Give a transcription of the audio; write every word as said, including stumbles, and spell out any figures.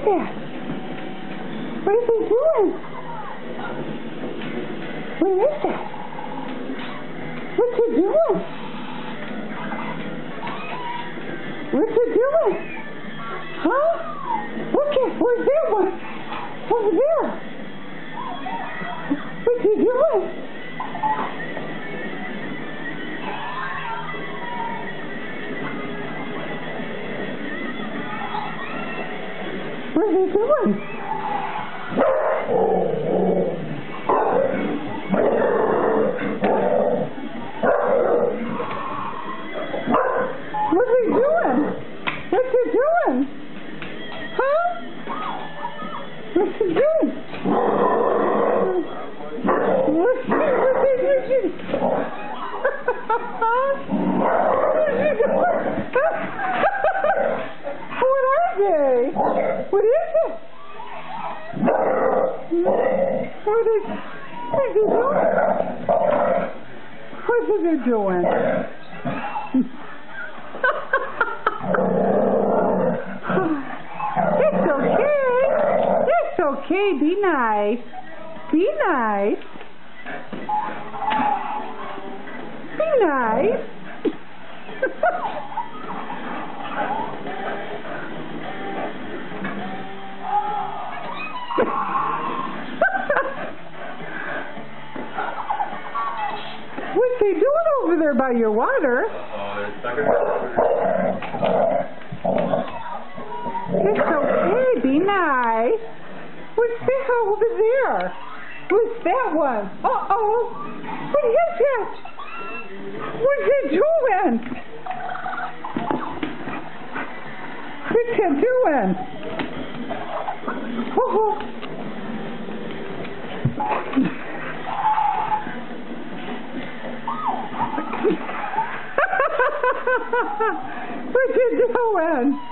that? What is he doing? What is that? What's he doing? What's he doing? Huh? Look at, where's that one? Over there. What's he doing? What's he doing? What's he doing? What's he doing? Huh? What's he doing? What's he, what's he, what's he? What's he doing? What are they? What is it? What are they, what are they doing? What are they doing? It's okay. It's okay. Be nice. Be nice. Be nice. What's he doing over there by your water? It's okay, be nice. What's that over there? What's that one? Uh-oh. What is it? What's it doing? What's it doing? Oh. What's it doing?